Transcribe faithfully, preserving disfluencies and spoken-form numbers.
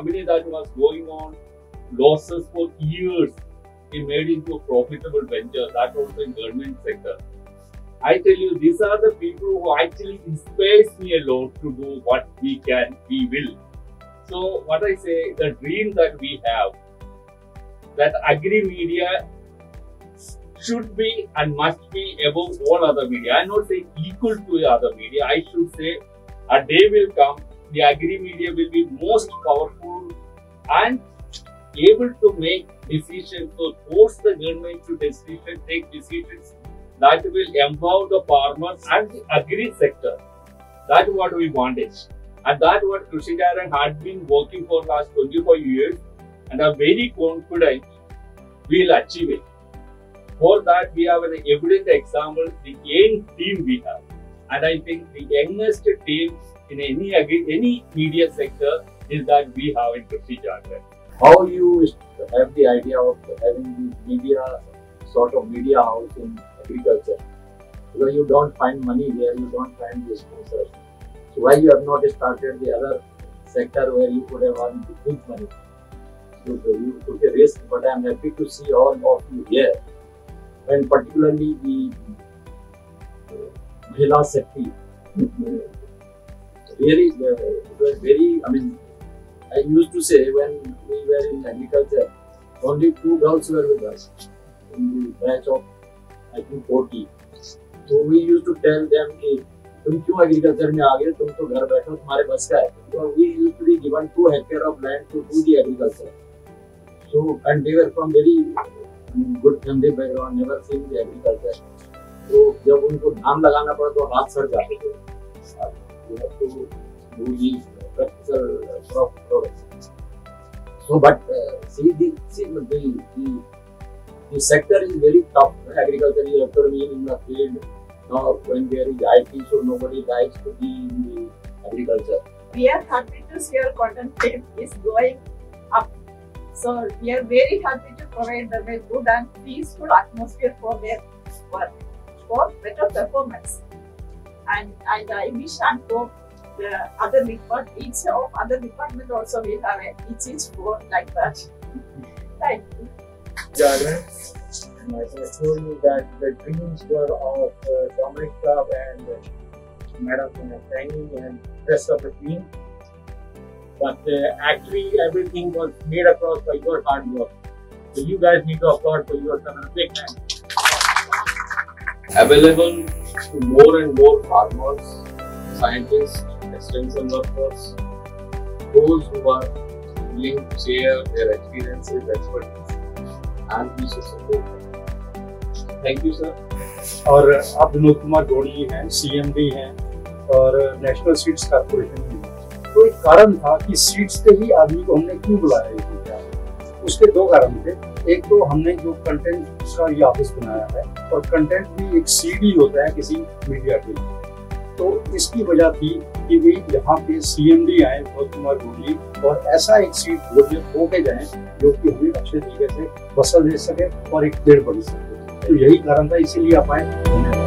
company that was going on losses for years, he made into a profitable venture, that also in government sector. I tell you, these are the people who actually inspires me a lot to do what we can, we will. So what I say, the dream that we have, that agri media should be and must be above all other media. I am not saying equal to other media. I should say a day will come, the agri media will be most powerful and able to make decisions, so force the government to decision, take decisions that will empower the farmers and the agri sector. That's what we wanted. And that's what Krishi Charan had been working for last twenty-five years, and I'm very confident we will achieve it. For that, we have an evident example, the young team we have. And I think the youngest team in any agri, any media sector is that we have in Krishi Charan. How you have the idea of having the media, sort of media house in agriculture? Because you don't find money there, you don't find the sponsors. So why you have not started the other sector where you could have earned big money? So you took a risk, but I am happy to see all of you here, and particularly the Mahila Shakti. Really, it was very, I mean, I used to say when we were in agriculture, only two girls were with us in the batch of, I think, forty. So we used to tell them कि तुम क्यों agriculture में आ गए, तुम तो घर बैठो, तुम्हारे बस का है. So we used to be given two hectares of land to do the agriculture. So and they were from very good family background, never seen the agriculture. So जब उनको धान लगाना पड़ा तो हाथ सड़ जाते थे. You have to do the practical crop products. So, but uh, see the see the, the the sector is very tough. Agriculture, you have to remain in the field. Now, when there is I T, so nobody likes to be in the agriculture. We are happy to see our cotton trade is going up. So, we are very happy to provide them a good and peaceful atmosphere for their work, for better performance. And, and I wish and hope the other department, each of other department also we have a each each board like that. Thank you. Charan, and I told you that the dreams were of uh, Dominic Club and uh, Madam Tangi and rest of the team. But uh, actually everything was made across by your hard work. So you guys need to applaud for yourself and a big hand. Available to more and more farmers, scientists, extension workers, those who are willing to share their experiences, expertise, and we should support them. Thank you, sir. और आप विनोद कुमार गौड़ी हैं, C M D हैं और national seeds corporation में हैं। तो एक कारण था कि सीड्स के ही आदमी को हमने क्यों बुलाया है, उसके दो कारण थे। एक तो हमने जो कंटेंट का ये ऑफिस बनाया है और कंटेंट भी एक सीडी होता है किसी मीडिया के लिए, तो इसकी वजह थी कि वे यहाँ पे सीएमडी आए विनोद कुमार गौड़ी और ऐसा एक सीट होके जाए जो कि हमें अच्छे तरीके से फसल दे सके और एक पेड़ बढ़ सके। तो यही कारण था, इसीलिए आप आए।